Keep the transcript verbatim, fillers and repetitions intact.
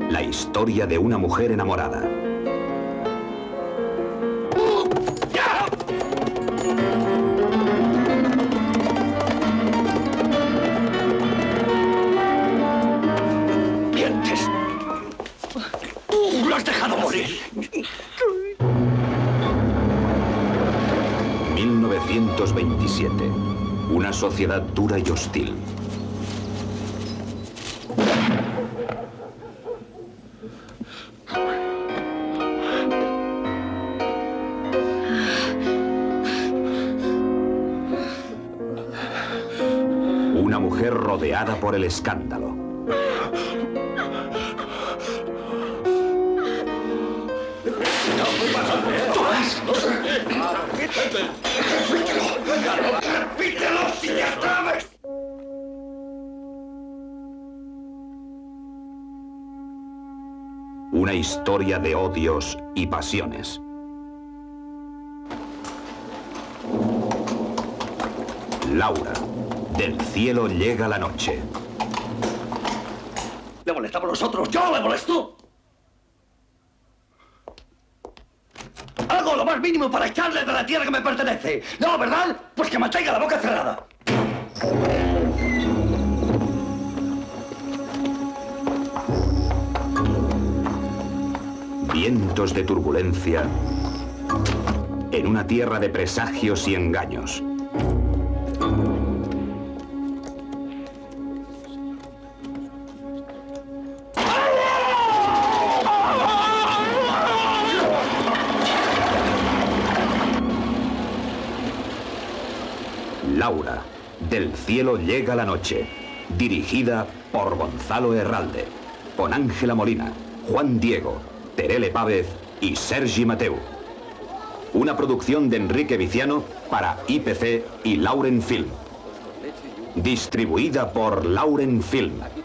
La historia de una mujer enamorada. ¡Mientes! ¡Tú lo has dejado morir! mil novecientos veintisiete. Una sociedad dura y hostil. Una mujer rodeada por el escándalo. ¡Repítelo si te atreves! Una historia de odios y pasiones. Laura, del cielo llega la noche. ¿Le molestamos nosotros? ¡Yo le molesto! Hago lo más mínimo para echarle de la tierra que me pertenece. ¿No, verdad? Pues que mantenga la boca cerrada. Vientos de turbulencia en una tierra de presagios y engaños. Laura, del cielo llega la noche, dirigida por Gonzalo Herralde, con Ángela Molina, Juan Diego, Terele Pávez y Sergi Mateu. Una producción de Enrique Viciano para I P C y Lauren Film. Distribuida por Lauren Film.